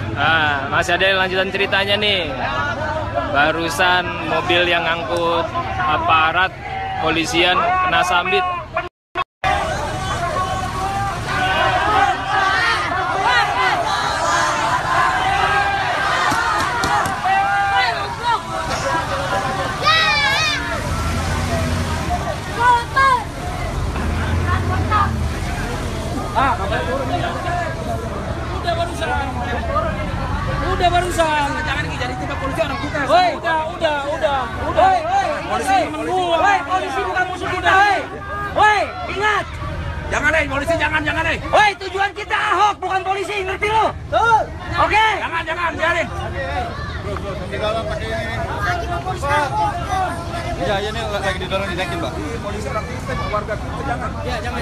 Nah, masih ada lanjutan ceritanya nih. Barusan mobil yang ngangkut aparat polisian kena sambit. Udah barusan. Jangan jadi tiba polisi orang kita. Woi, udah. Polisi menunggu. Woi, polisi bukan musuh kita. Woi, ingat. Jangan polisi jangan Woi, tujuan kita Ahok bukan polisi, ngerti lu? Betul. Oke. Jangan, biarin. Iya, ini lagi didorong dinaikin, Pak. Polisi orang kita, warga kita jangan. Ya, jangan.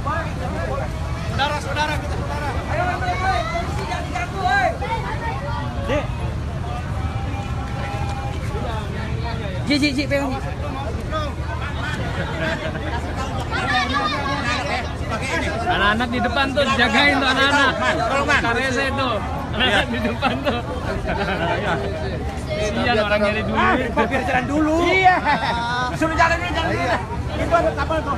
Saudara kita. Ayo, polisi jangan diganggu, woi. Ji, pengen. Anak-anak di depan tuh, jagain tuh anak-anak. Karese tuh, anak di depan tuh. Iya, orang nyari dulu. Biar jalan dulu. Iya. Suruh jalan dulu. Itu ada kapal tuh.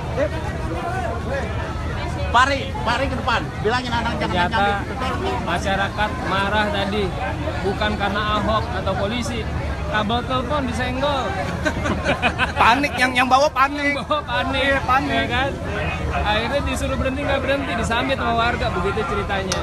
Pari ke depan. Bilangin anak jangan Ternyata masyarakat marah tadi bukan karena Ahok atau polisi. Kabel telepon disenggol. Panik yang bawa panik. Panik. Ya kan? Akhirnya disuruh berhenti nggak berhenti, disambit sama warga, begitu ceritanya.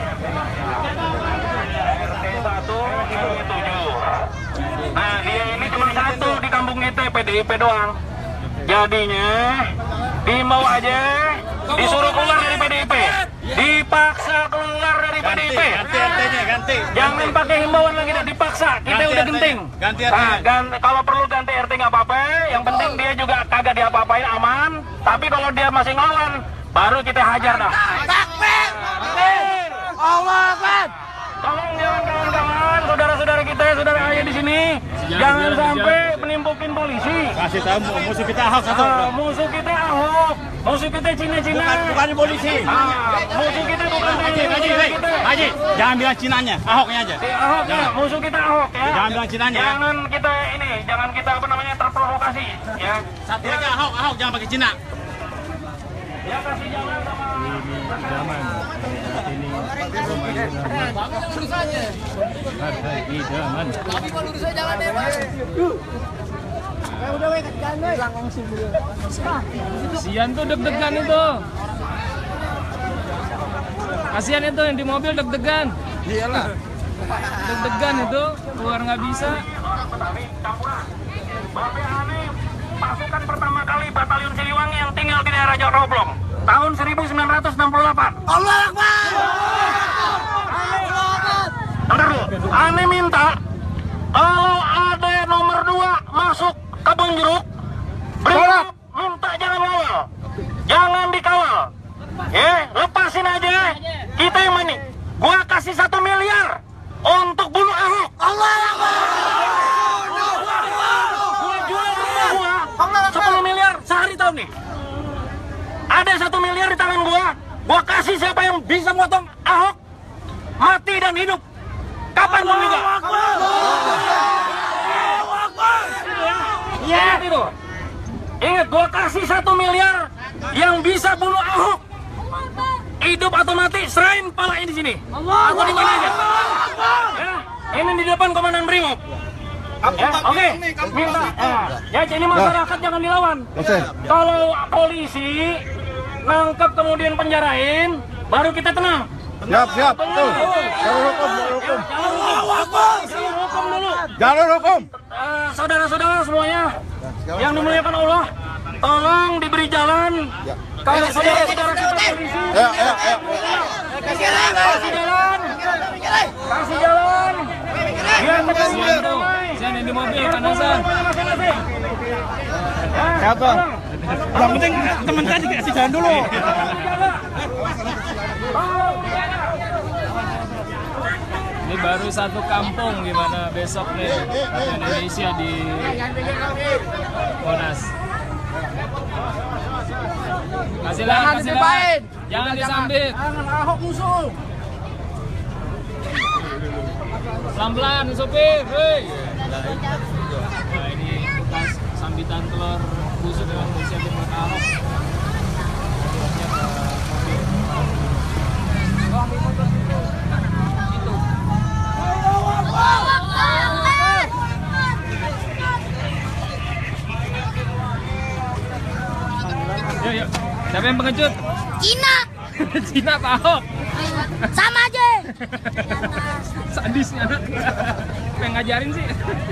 RT 1 Kampung 7. Nah, dia ini cuma satu di kampung itu, PDIP doang. Jadinya diimbau aja, disuruh keluar dari PDIP, dipaksa keluar dari PDIP. Ganti. Jangan pakai himbauan lagi, dipaksa. Kita udah genting. Ganti RT. Nah, kalau perlu ganti RT nggak apa-apa. Yang penting dia juga kagak diapa-apain, aman. Tapi kalau dia masih ngelawan, baru kita hajar dah. Takbir! Allah Akbar! Tolong jangan kawan-kawan, saudara-saudara kita, saudara ayah di sini, jangan sampai menimpukin polisi. Kasih tahu musuh kita Ahok satu. Musuh kita Ahok, musuh kita Cina. Bukan polisi. Musuh kita bukan Haji, jangan bilang Cinanya, Ahoknya aja. Ahok ya, musuh kita Ahok ya. Jangan bilang Cinanya. Jangan kita terprovokasi ya. Satu aja Ahok jangan pakai Cina. Ya kasih jalan sama. Tapi kalau lurus aja jalan deh, Pak. Udah weh, jalan weh. Kasian tuh deg-degan itu. Kasian itu yang di mobil deg-degan. Iyalah. Deg-degan itu, keluar nggak bisa. Babe Ani, pasukan pertama kali Batalion Siliwangi yang tinggal di daerah Jodoblong tahun 1968. Allah Akbar! Bentar dulu, Ani minta kalau ada nomor 2 masuk Kebun Jeruk, Brimob minta jangan ngawal, jangan dikawal, ya lepasin aja. Kita yang main nih, gua kasih 1 miliar untuk bunuh Ahok. Allah Akbar! Gua jual rumah gua 10 miliar sehari tahun nih. Ada 1 miliar di tangan gua kasih siapa yang bisa motong Ahok, mati dan hidup, kapanpun juga. Ingat itu. Ingat, gua kasih 1 miliar yang bisa bunuh Ahok, hidup atau mati, serahin palanya di sini. Atau di mana aja. Ya, ini di depan Komandan Brimob. Ya, oke. Minta. Ya, ini masyarakat jangan dilawan. Kalau polisi nangkep kemudian penjarain, baru kita tenang. Siap. Betul. Jalur hukum dulu. Jalur hukum. Saudara-saudara semuanya yang dimuliakan Allah, tolong diberi jalan. Kalau saudara-saudara kita polisi, kasih jalan. Biar Kasian tuh, kasian yang di mobil panasan. Siapa? Yang penting teman tadi kasih jalan dulu. Ini baru satu kampung, gimana besok nih Indonesia di Monas. Jangan dilupain, jangan disambit. Jangan Ahok musuh. Pelan-pelan sopir, hei. Nah, ini bekas sambitan telur busuk yang disiapin buat Ahok. Yuk. Siapa yang pengecut? Cina. Cina Pak Ahok. Sama aja. Sadisnya anak. Pengen ngajarin sih.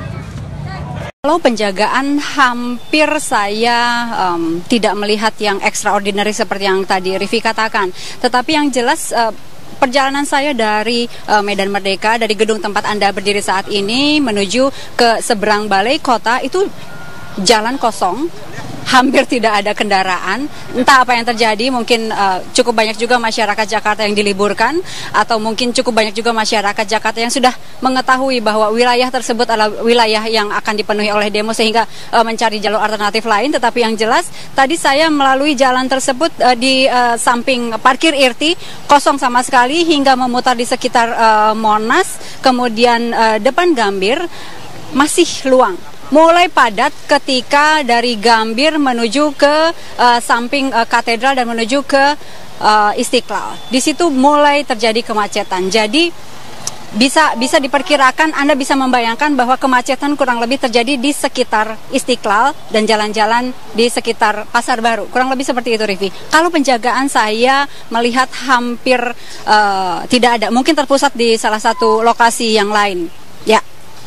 Kalau penjagaan hampir saya tidak melihat yang extraordinary seperti yang tadi Rivi katakan. Tetapi yang jelas perjalanan saya dari Medan Merdeka, dari gedung tempat Anda berdiri saat ini menuju ke seberang balai kota itu jalan kosong. Hampir tidak ada kendaraan, entah apa yang terjadi, mungkin cukup banyak juga masyarakat Jakarta yang diliburkan, atau mungkin cukup banyak juga masyarakat Jakarta yang sudah mengetahui bahwa wilayah tersebut adalah wilayah yang akan dipenuhi oleh demo sehingga mencari jalur alternatif lain. Tetapi yang jelas, tadi saya melalui jalan tersebut di samping parkir Irti, kosong sama sekali hingga memutar di sekitar Monas, kemudian depan Gambir, masih luang. Mulai padat ketika dari Gambir menuju ke samping katedral dan menuju ke Istiqlal. Di situ mulai terjadi kemacetan. Jadi bisa diperkirakan, Anda bisa membayangkan bahwa kemacetan kurang lebih terjadi di sekitar Istiqlal dan jalan-jalan di sekitar Pasar Baru. Kurang lebih seperti itu, Rivi. Kalau penjagaan saya melihat hampir tidak ada. Mungkin terpusat di salah satu lokasi yang lain. Ya.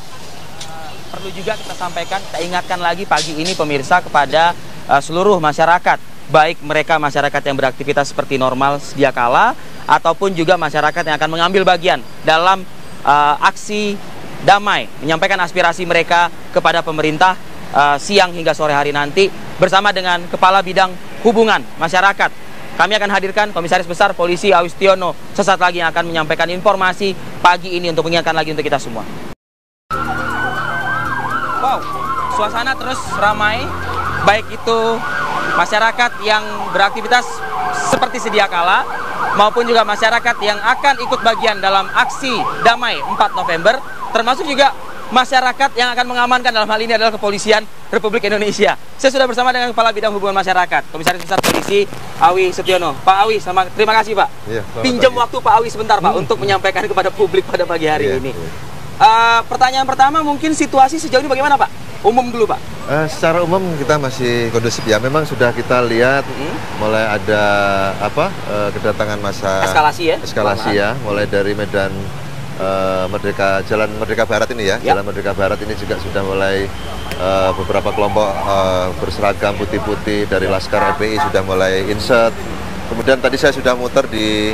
Perlu juga kita sampaikan, kita ingatkan lagi pagi ini pemirsa kepada seluruh masyarakat, baik mereka masyarakat yang beraktivitas seperti normal sedia kala, ataupun juga masyarakat yang akan mengambil bagian dalam aksi damai, menyampaikan aspirasi mereka kepada pemerintah siang hingga sore hari nanti, bersama dengan Kepala Bidang Hubungan Masyarakat. Kami akan hadirkan Komisaris Besar Polisi Awistiono sesaat lagi yang akan menyampaikan informasi pagi ini untuk mengingatkan lagi untuk kita semua. Wow, suasana terus ramai, baik itu masyarakat yang beraktivitas seperti sedia kala, maupun juga masyarakat yang akan ikut bagian dalam aksi damai 4 November, termasuk juga masyarakat yang akan mengamankan, dalam hal ini adalah Kepolisian Republik Indonesia. Saya sudah bersama dengan Kepala Bidang Hubungan Masyarakat, Komisaris Besar Polisi Awi Setiono. Pak Awi, terima kasih Pak. Ya, pinjam waktu Pak Awi sebentar Pak untuk menyampaikan kepada publik pada pagi hari ini. Pertanyaan pertama, mungkin situasi sejauh ini bagaimana Pak? Umum dulu Pak. Secara umum kita masih kondusif ya. Memang sudah kita lihat mulai ada kedatangan masa eskalasi ya. Mulai dari Medan Jalan Merdeka Barat ini ya. Jalan Merdeka Barat ini juga sudah mulai beberapa kelompok berseragam putih-putih dari Laskar FPI sudah mulai insert. Kemudian tadi saya sudah muter di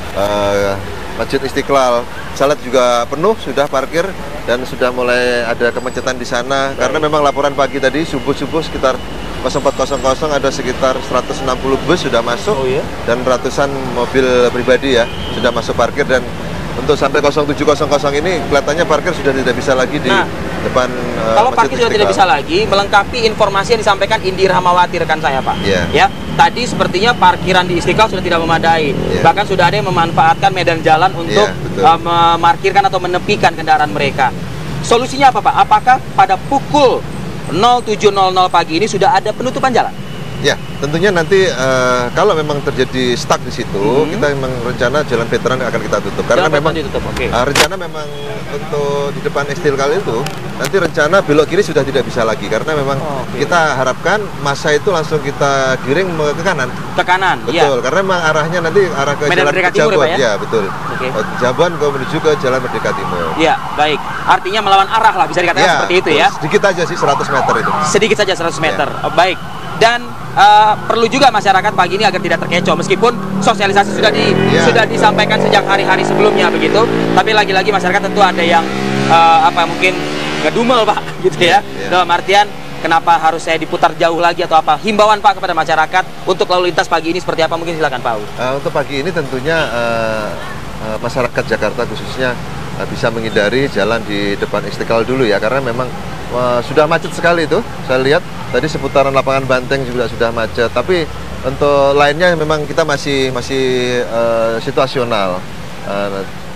Masjid Istiqlal, Salat juga penuh, sudah parkir dan sudah mulai ada kemacetan di sana. Karena memang laporan pagi tadi subuh-subuh sekitar 04.00 ada sekitar 160 bus sudah masuk dan ratusan mobil pribadi ya sudah masuk parkir. Dan untuk sampai 07.00 ini kelihatannya parkir sudah tidak bisa lagi di depan kalau parkir sudah tidak bisa lagi, melengkapi informasi yang disampaikan Indi Rahmawati rekan saya Pak. Ya, tadi sepertinya parkiran di Istiqlal sudah tidak memadai. Bahkan sudah ada yang memanfaatkan medan jalan untuk memarkirkan atau menepikan kendaraan mereka. Solusinya apa Pak? Apakah pada pukul 07.00 pagi ini sudah ada penutupan jalan? Ya, tentunya nanti kalau memang terjadi stuck di situ, kita memang rencana jalan veteran akan kita tutup. Karena memang rencana memang untuk di depan Istiqlal itu nanti rencana belok kiri sudah tidak bisa lagi karena memang kita harapkan massa itu langsung kita giring ke kanan. Ke kanan, betul. Karena memang arahnya nanti arah ke Medan Jalan Merdeka Timur Pejabuan, ya? Ya betul. Pejabuan menuju ke Jalan Merdeka Timur. Ya, baik. Artinya melawan arah lah bisa dikatakan seperti itu ya. Sedikit aja sih 100 meter itu. Sedikit saja 100 meter. Baik. Dan perlu juga masyarakat pagi ini agar tidak terkecoh meskipun sosialisasi sudah disampaikan sejak hari-hari sebelumnya begitu, tapi lagi-lagi masyarakat tentu ada yang mungkin ngedumel Pak gitu ya. Dalam artian kenapa harus saya diputar jauh lagi atau apa? Himbauan Pak kepada masyarakat untuk lalu lintas pagi ini seperti apa, mungkin silakan Pak. Untuk pagi ini tentunya masyarakat Jakarta khususnya bisa menghindari jalan di depan Istiqlal dulu ya, karena memang sudah macet sekali itu. Saya lihat tadi seputaran lapangan Banteng juga sudah macet. Tapi untuk lainnya memang kita masih situasional.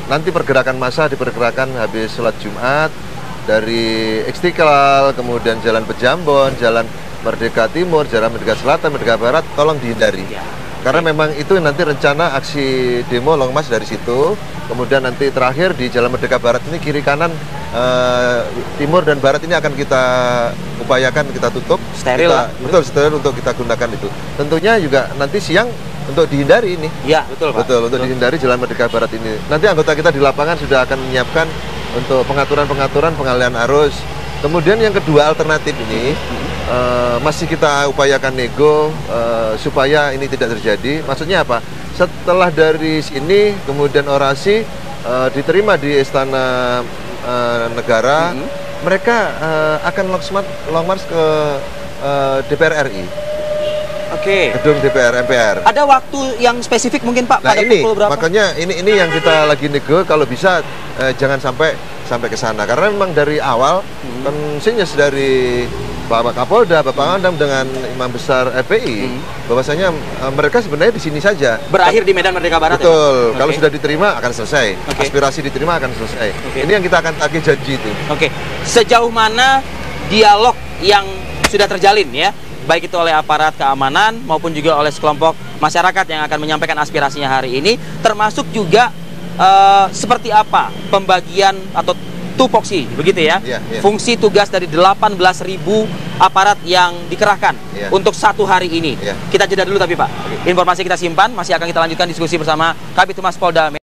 nanti pergerakan massa diperkirakan habis sholat Jumat dari Istiqlal, kemudian Jalan Pejambon, Jalan Merdeka Timur, Jalan Merdeka Selatan, Merdeka Barat, tolong dihindari. Karena memang itu nanti rencana aksi demo long march dari situ, kemudian nanti terakhir di Jalan Merdeka Barat ini kiri kanan timur dan barat ini akan kita upayakan kita tutup, steril, betul steril untuk kita gunakan itu. Tentunya juga nanti siang untuk dihindari ini. Iya, betul Pak. Betul, untuk dihindari Jalan Merdeka Barat ini. Nanti anggota kita di lapangan sudah akan menyiapkan untuk pengaturan pengalihan arus. Kemudian yang kedua alternatif ini masih kita upayakan nego supaya ini tidak terjadi. Maksudnya apa? Setelah dari sini kemudian orasi diterima di Istana Negara, mereka akan long march ke DPR RI. Oke. Gedung DPR MPR. Ada waktu yang spesifik mungkin Pak, Nah pada ini, pukul berapa? makanya ini yang kita lagi nego, kalau bisa jangan sampai ke sana, karena memang dari awal konsinyas dari Bapak Kapolda, Bapak Pangdam dengan Imam Besar FPI, bahwasanya mereka sebenarnya di sini saja. Berakhir di Medan Merdeka Barat. Betul. Ya, kalau sudah diterima akan selesai. Aspirasi diterima akan selesai. Ini yang kita akan tagih janji itu. Sejauh mana dialog yang sudah terjalin ya, baik itu oleh aparat keamanan maupun juga oleh sekelompok masyarakat yang akan menyampaikan aspirasinya hari ini, termasuk juga seperti apa pembagian atau tupoksi, begitu ya? Fungsi tugas dari 18.000 aparat yang dikerahkan untuk satu hari ini. Kita jeda dulu tapi Pak. Informasi kita simpan, masih akan kita lanjutkan diskusi bersama Kabid Humas Polda.